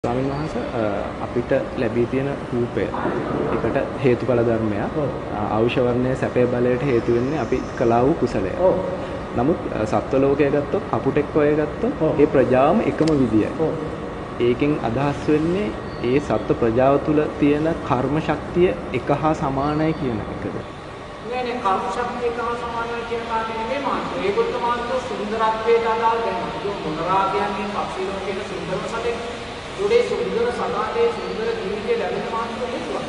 ස්වාමීන් වහන්සේ අපිට ලැබී තියෙන රූපය ඒකට හේතුඵල ධර්මයක්. ආයුෂ වර්ණයේ සැපේ බලයට හේතු වෙන්නේ අපි කළා වූ කුසලය. නමුත් සත්ව ලෝකය ගත්තොත් කපුටෙක් වගේ ගත්තොත් ඒ ප්‍රජාවම එකම විදියයි. ඒකෙන් අදහස් වෙන්නේ ඒ සත්ව ප්‍රජාව තුළ තියෙන කර්ම ශක්තිය එක හා සමානයි කියන එකද? නෑ කර්ම ශක්තිය එක හා සමානයි කියන කාරණේ නෙමෙයි මාත්‍ර. ඒකට මාත්‍ර සුන්දරත්වයට අදාළ දැනුම. මොනරා කියන්නේ පක්ෂී ලෝකයේ සුන්දරම සතෙක්. උඩේ සුන්දර සදාතේ සුන්දර ජීවිතය ලැබෙන මාත්‍ර හේතුවක්.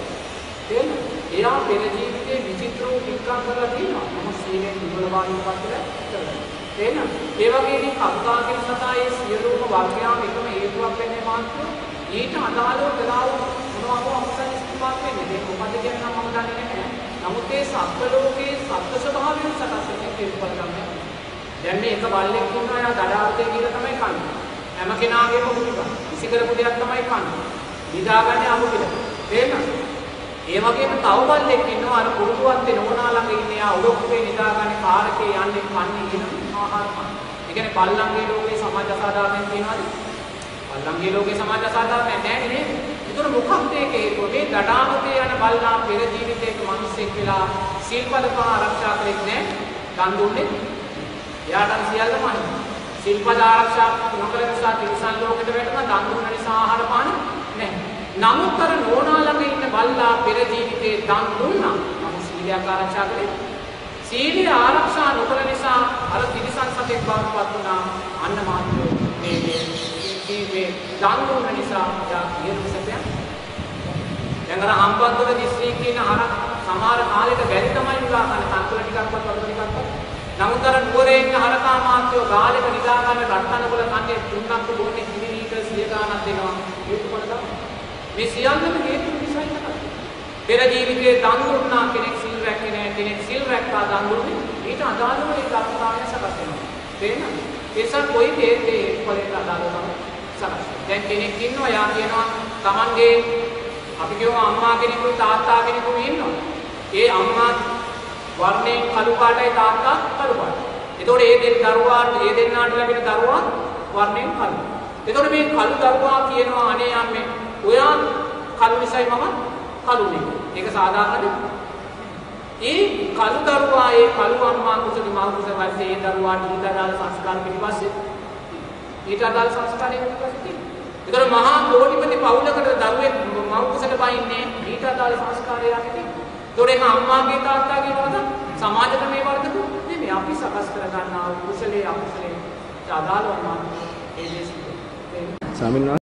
එයා පෙර ජීවිතේ විචිත්‍ර වූ පික්කම් කරලා තියෙනවා. මම සීලෙන් දුබල වාදිනපත් කරලා. ඒ වගේ මේ කප්පාගෙන සතා ඒ සියලුම වර්ගයාම එකම හේතුවක් වෙන්නේ මාත්‍ර. ඊට අදාළව කළා මොනවාම අකුසල ඉස්තිපාත් වෙන්නේ. ඒක මොකද කියන්නේ නම් මම දන්නේ නැහැ. නමුත් ඒ සත්ව ලෝකයේ සත්ව ස්වභාවයෙන් සකස් වෙන හේතුඵල ගන්න. දැන් මේ එක බල්ලෙක් ඉන්නවා යා දඩාවතේ කියලා තමයි කන්නේ. හැම කෙනාගේම මුලික ඉසිකරපු දෙයක් තමයි කන්නේ. නිදාගන්නේ අමු පිට. තේරෙනවද? ඒ වගේම තව බල්ලෙක් ඉන්නවා අර පුරුදුවත් වෙන ඕනා ළඟ ඉන්නේ යා ඔඩොක්කේ නිදාගන්නේ කාරකේ යන්නේ කන්නේ කියන ආහාර කන. ඒ කියන්නේ බල්ලන්ගේ ලෝකේ සමාජ අසාධාරණයක් තියෙනවද? බල්ලන්ගේ ලෝකේ සමාජ අසාධාරණයක් නැහැ නේද? ඒතර මොකක්ද ඒක හේතුව? මේ දඩාවතේ යන බල්ලා පෙර ජීවිතයක මිනිස්සෙක් වෙලා සීල්පද පහ ආරක්ෂා කරෙත් නැහැ. දන් දුන්නේ. එයාට සියල්ලම අනිත්. සිල්පද ආරක්ෂා නොකළ නිසා තිරිසන් ලෝකෙට වැටෙනවා දන් දුන්න නිසා ආහාර පාන නැහැ. නමුත් අර නෝනා ළඟ ඉන්න බල්ලා පෙර ජීවිතේ දන් දුන්නා. නමුත් සීලයක් ආරක්ෂා කළේ. සීලය ආරක්ෂා නොකළ නිසා අර තිරිසන් සතෙක් බවටපත් වුණා. අන්න මාත්‍රෝ මේ දන් දුන්න නිසා යා කියන සත්‍යයක්. දැන් අර හම්බන්තොට දිස්ත්‍රික්කේ ඉන්න අර සමහර කාලෙක බැරි තමයි උලා ගන්න තන්තුල ටිකක්වත් වතුර ටිකක්වත්. නමුත් අර නුවරේ ඉන්න හරකා මාත්‍යෝ ගාලෙක නිදා ගන්න රට්ටනකොල කන්නේ තුන්ක් බොන්නේ කිරි ලීටර් 100 ගණනක් දෙනවා. හේතුඵල තමයි. මේ සියල්ලම හේතු නිසා ඉන්නකම්. පෙර ජීවිතයේ දන් දුන්නා කෙනෙක් සිල් රැක්කේ නැහැ කෙනෙක් සිල් රැක්කා දන් දුන්නේ ඊට අදාළව ඒ ධර්මතාවය සකස් වෙනවා. තේරෙනවද? ඒසත් කොයි හේතුඵලයට අදාළව තමයි සකස් වෙන්නේ. දැන් කෙනෙක් ඉන්නවා යා කියනවා Tamange අපි කියමු අම්මා කෙනෙකුයි තාත්තා කෙනෙකුයි ඉන්නවා. ඒ අම්මා වර්ණයෙන් කළු පාටයි තාත්තා කළු පාටයි. එතකොට ඒ දෙන්නාට ලැබෙන දරුවා වර්ණයෙන් කළු. එතකොට මේ කළු දරුවා කියනවා අනේ අම්මේ ඔයා කළු නිසායි මම කළුනේ. ඒක සාධාරණද? ඒ කළු දරුවා ඒ කළු අම්මා කුසගේ මව කුස වර්ෂයේ ඒ දරුවාට ඊට අදාළ සංස්කාර පිටිපස්සේ ඊට අදාළ සංස්කාරය පිටිපස්සේ. ඒතර මහා කෝටිපති පවුලකට දරුවෙක් මව කුසට බයින්නේ ඊට අදාළ සංස්කාරය යන්නේ. ඒතොරේ අම්මාගේ තාත්තාගේ වරද සමාජ ක්‍රමයේ වරදක නෙමෙයි අපි සකස් කර ගන්නා කුසලයේ අකුසලයේ අදාළව නම් ඒ දේශිත. ස්වාමීන් වහන්සේ